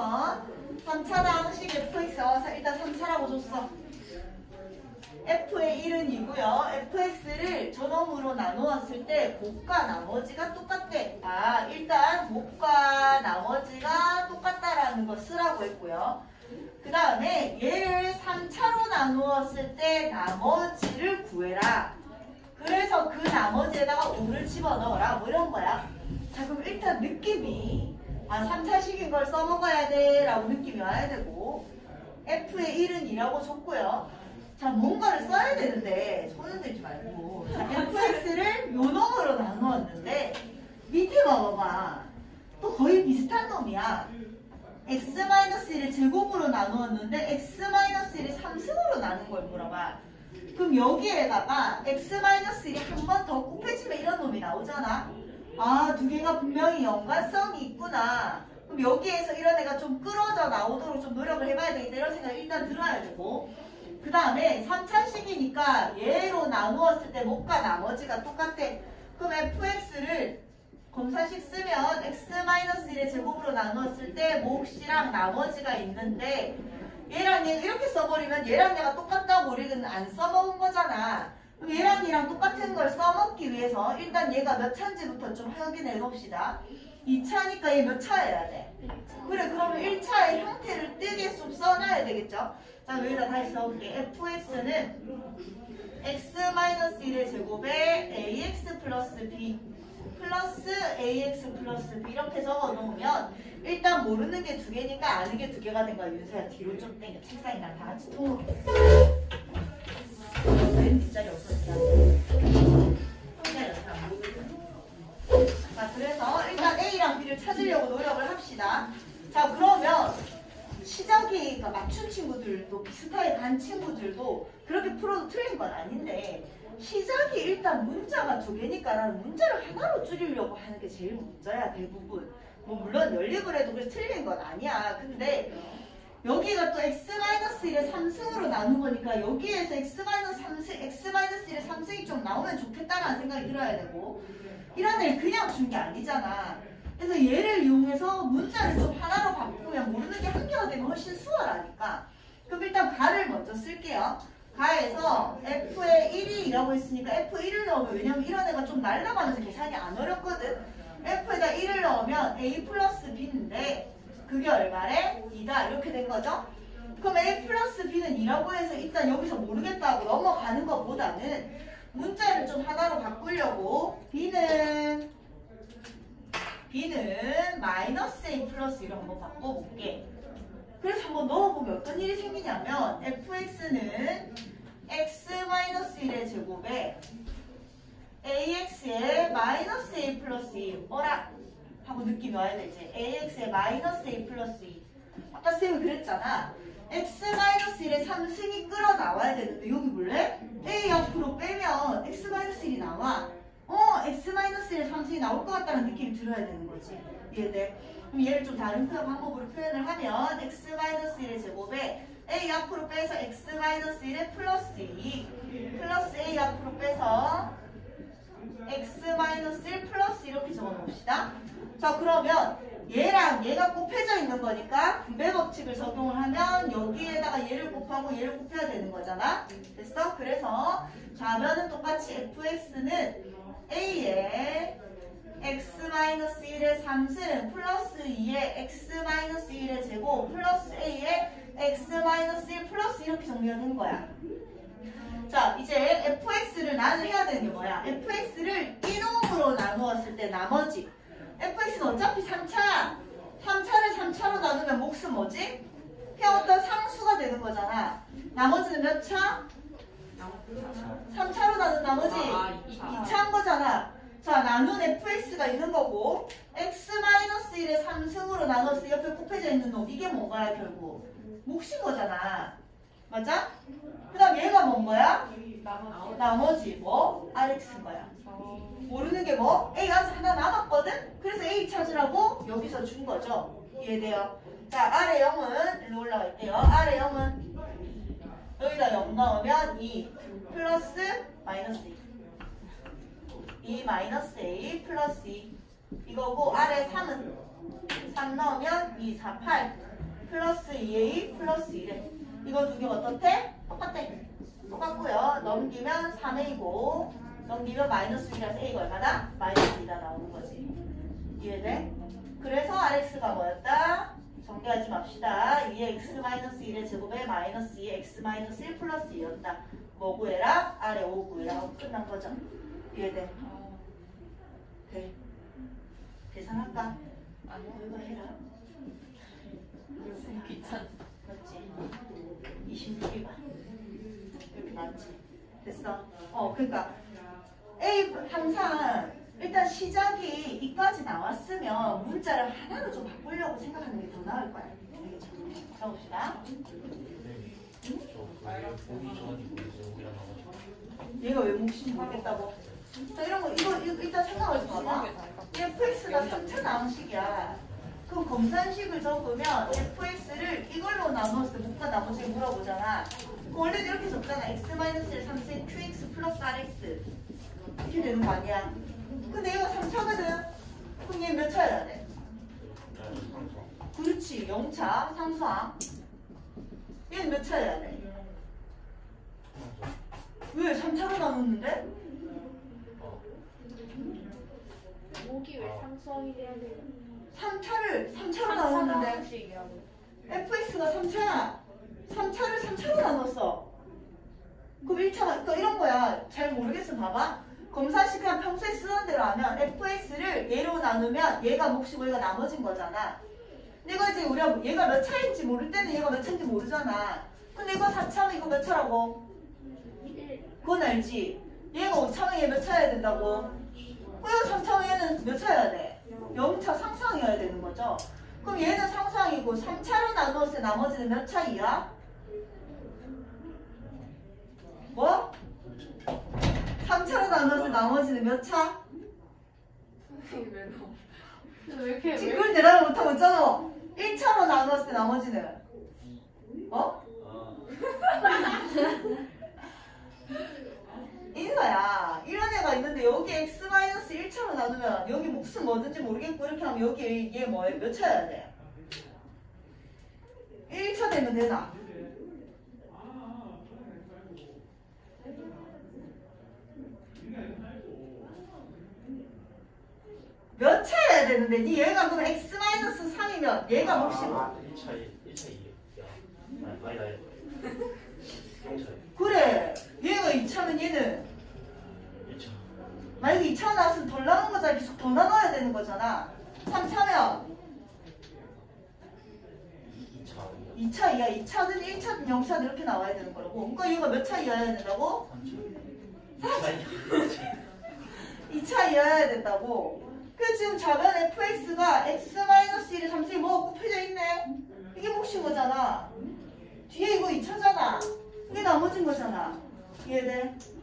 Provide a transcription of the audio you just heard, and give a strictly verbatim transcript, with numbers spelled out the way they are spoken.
번 삼 차당 식 에프엑스 어, 일단 삼 차라고 줬어. f의 일은 이고요. fx를 저놈으로 나누었을 때 곱과 나머지가 똑같대. 아, 일단 곱과 나머지가 똑같다라는 거 쓰라고 했고요. 그 다음에 얘를 삼 차로 나누었을 때 나머지를 구해라. 그래서 그 나머지에다가 오를 집어넣어라. 뭐 이런 거야. 자, 그럼 일단 느낌이 아, 삼 차식인 걸 써먹어야 돼 라고 느낌이 와야 되고 f의 일은 이라고 줬고요. 자, 뭔가를 써야 되는데 손 흔들지 말고. 자, fx를 요 놈으로 나누었는데 밑에 봐봐봐. 또 거의 비슷한 놈이야. x-일을 제곱으로 나누었는데 x-일이 삼승으로 나눈 걸 물어봐. 그럼 여기에다가 x-일이 한 번 더 곱해지면 이런 놈이 나오잖아. 아, 두 개가 분명히 연관성이 있구나. 그럼 여기에서 이런 애가 좀 끌어져 나오도록 좀 노력을 해봐야 되겠다. 이런 생각이 일단 들어야 되고. 그 다음에 삼 차식이니까 얘로 나누었을 때 곱과 나머지가 똑같대. 그럼 fx를 검사식 쓰면 x-일의 제곱으로 나누었을 때 몫이랑 나머지가 있는데 얘랑 얘 이렇게 써버리면 얘랑 얘가 똑같다고 우리는 안 써먹은 거잖아. 그럼 얘랑 얘랑 똑같은 걸 써먹기 위해서 일단 얘가 몇 차인지부터 좀 확인해 봅시다. 이 차니까 얘 몇 차여야 돼? 그래, 그러면 일 차의 형태를 뜨게 좀 써놔야 되겠죠? 자, 여기다 다시 써볼게. fx는 x-일의 제곱에 ax 플러스 b 플러스 ax 플러스 b 이렇게 적어 놓으면 일단 모르는 게 두 개니까 아는 게 두 개가 된 거야. 윤서야, 뒤로 좀 당겨. 책상이랑 다 같이 통으로. 왼 뒷자리 없었지. 자, 그래서 일단 a랑 b를 찾으려고 노력을 합시다. 자, 그러면 시작이 그러니까 맞춘 친구들도 비슷하게 간 친구들도 그렇게 풀어도 틀린 건 아닌데 시작이 일단 문자가 두 개니까 나는 문자를 하나로 줄이려고 하는 게 제일 문제야. 대부분 뭐 물론 연립을 해도 그래서 틀린 건 아니야. 근데 여기가 또 x-일의 삼승으로 나눈 거니까 여기에서 x-삼승, x-일의 삼승이 좀 나오면 좋겠다라는 생각이 들어야 되고 이런 애를 그냥 준 게 아니잖아. 그래서 얘를 이용해서 문자를 좀 하나로 바꾸면 모르는 게 한 개가 되면 훨씬 수월하니까. 그럼 일단 가를 먼저 쓸게요. 가에서 f의 일이라고 했으니까 에프 일을 넣으면 왜냐면 이런 애가 좀 날라가면서 계산이 안 어렵거든. f에다 일을 넣으면 a 플러스 b인데 그게 얼마래? 이다. 이렇게 된 거죠. 그럼 a 플러스 b는 이라고 해서 일단 여기서 모르겠다고 넘어가는 것보다는 문자를 좀 하나로 바꾸려고 b는 b는 마이너스 a 플러스 이로 한번 바꿔볼게. 그래서 한번 넣어보면 어떤 일이 생기냐면 fx는 x-일의 제곱에 ax의 마이너스 a 플러스 이 뭐라 하고 느낌이 와야 되지. ax의 마이너스 a 플러스 이 아까 쌤이 그랬잖아. x-일의 삼승이 끌어나와야 되는데 여기 볼래? a 앞으로 빼면 x-일이 나와. 어, x-일의 삼승이 나올 것 같다는 느낌이 들어야 되는 거지. 이해돼? 그럼 얘를 좀 다른 표현 방법으로 표현을 하면 x-일의 제곱에 a 앞으로 빼서 x-일의 플러스 이 플러스 a 앞으로 빼서 x-일 플러스 이렇게 적어놓읍시다. 자, 그러면 얘랑 얘가 곱해져 있는 거니까 분배 법칙을 적용을 하면 여기에다가 얘를 곱하고 얘를 곱해야 되는 거잖아. 됐어? 그래서 좌변은 똑같이 fx는 a의 x-일의 삼승 플러스 이의 x-일의 제곱 플러스 a의 x-일 플러스 이렇게 정리가 된 거야. 자, 이제 fx를 나는 해야 되는 게 뭐야? fx를 이놈으로 나누었을 때 나머지 fx는 어차피 삼 차 삼 차를 삼 차로 나누면 몫은 뭐지? 그냥 어떤 상수가 되는 거잖아. 나머지는 몇 차? 삼 차로 나눈 나머지 이 차인 거잖아. 자, 나눈 fx가 있는 거고 x-일의 삼승으로 나눴을 때 옆에 곱해져 있는 놈 이게 뭔가야? 결국 몫인 거잖아. 맞아? 그 다음 얘가 뭔 거야? 나머지 뭐? rx인 거야. 모르는 게 뭐? a 아직 하나 남았거든? 그래서 a 찾으라고 여기서 준 거죠. 이해돼요? 자, r의 영은 일로 올라갈게요. r의 영은 여기다 영 넣으면 이 플러스 마이너스 이 이 마이너스 a 플러스 이 이거고 r의 삼은 삼 넣으면 이, 사, 팔 플러스 이 에이 플러스 일에 이거 두 개 어떻대? 똑같대. 똑같고요. 넘기면 삼 에이고 넘기면 마이너스 일이라서 A가 얼마다? 마이너스 이다 나오는 거지. 이해돼? 그래서 알엑스가 뭐였다? 정리하지 맙시다. 이 x 마이너스 일의 제곱에 마이너스 이 x 마이너스 일 플러스 이였다. 뭐 구해라? 아래 오 구해라 하고 끝난 거죠. 이해돼? 돼. 계산할까? 아니요. 이거 해라. 귀찮. 맞지? 이십육 번. 이렇게 맞지? 됐어? 어, 그러니까 A 항상 일단 시작이 이까지 나왔으면 문자를 하나로 좀 바꾸려고 생각하는 게 더 나을 거야. 알겠죠? 적읍시다. 얘가 왜 몫인지 모르겠다고. 자, 이런 거 이거, 이거 일단 생각을 좀 봐봐. 에프엑스가 삼 차 나온식이야. 그럼 검산식을 적으면 에프엑스를 이걸로 나눴을 때 목과 나머지를 물어보잖아. 그럼 원래는 이렇게 적잖아. x-일 삼 세 큐엑스 플러스 알엑스 이렇게 되는 거 아니야? 근데 얘가 삼 차거든? 그럼 얘 몇 차여야 돼? 그렇지. 영 차 상수항. 얘는 몇 차여야 돼? 왜? 삼 차로 나눴는데? 목이 왜 상수항이 돼야 돼요? 삼 차를 삼 차로 나눴는데 에프엑스가 삼 차야. 삼 차를 삼 차로 나눴어. 그럼 일 차가 그러니까 이런 거야. 잘 모르겠어. 봐봐. 검사식 그냥 평소에 쓰던 대로 하면 에프엑스를 얘로 나누면 얘가 몫이고 얘가 나머진 거잖아. 근데 이거 이제 우리가 얘가 몇 차인지 모를 때는 얘가 몇 차인지 모르잖아. 근데 이거 사 차면 이거 몇 차라고? 그건 알지? 얘가 오 차면 얘 몇 차여야 된다고? 이거 삼 차면 얘는 몇 차여야 돼? 영 차 상수항이어야 되는 거죠. 그럼 얘는 상수항이고 삼 차로 나누었을 때 나머지는 몇 차이야? 뭐? 삼 차로 나누었을 때 나머지는 몇 차? 왜 이렇게 지금 대답을 못하고 있잖아. 일 차로 나누었을 때 나머지는 어? 인사야. 이런 애가 있는데 여기 x 일 차로 나누면 여기 몫은 뭐든지 모르겠고 이렇게 하면 여기 얘 뭐야? 몇 차여야 돼? 일 차 되면 되나? 몇 차여야 되는데 니 얘가 그럼 x 삼이면 얘가 몫이 아, 일 차 일 차 이야. 아니다, 아니다. 영 차. 그래. 얘가 이 차면 얘는 일 차. 만약에 이 차 나왔으면 덜 나눈 거잖아. 계속 더 나눠야 되는 거잖아. 삼 차면 이 차. 이 차 이하, 이 차든 일 차든 영 차든 이렇게 나와야 되는 거라고. 그러니까 얘가 몇 차 이하여야 된다고? 삼 차. 이 차 이하여야 된다고. 그 지금 좌변 에프엑스가 x 일에 삼 세 뭐가 곱해져 있네. 이게 몫인 거잖아. 뒤에 이거 이 차잖아. 이게 나머진 거잖아. 이해돼?